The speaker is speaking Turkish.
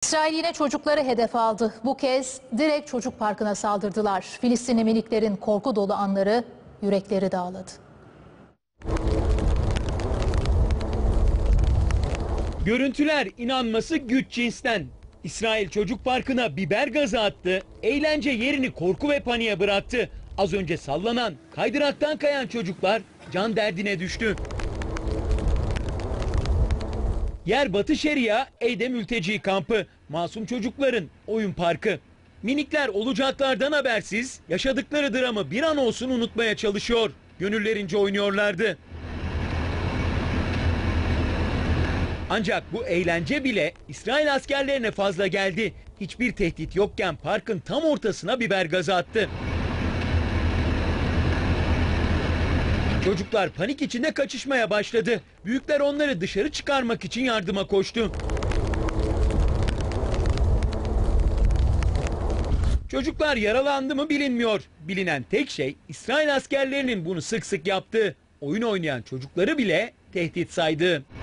İsrail yine çocukları hedef aldı. Bu kez direkt çocuk parkına saldırdılar. Filistinli miniklerin korku dolu anları yürekleri dağladı. Görüntüler inanması güç cinsten. İsrail çocuk parkına biber gazı attı, eğlence yerini korku ve paniğe bıraktı. Az önce sallanan, kaydıraktan kayan çocuklar can derdine düştü. Yer Batı Şeria, Eyde mülteci kampı, masum çocukların oyun parkı. Minikler olacaklardan habersiz, yaşadıkları dramı bir an olsun unutmaya çalışıyor. Gönüllerince oynuyorlardı. Ancak bu eğlence bile İsrail askerlerine fazla geldi. Hiçbir tehdit yokken parkın tam ortasına biber gazı attı. Çocuklar panik içinde kaçışmaya başladı. Büyükler onları dışarı çıkarmak için yardıma koştu. Çocuklar yaralandı mı bilinmiyor. Bilinen tek şey İsrail askerlerinin bunu sık sık yaptığı. Oyun oynayan çocukları bile tehdit saydı.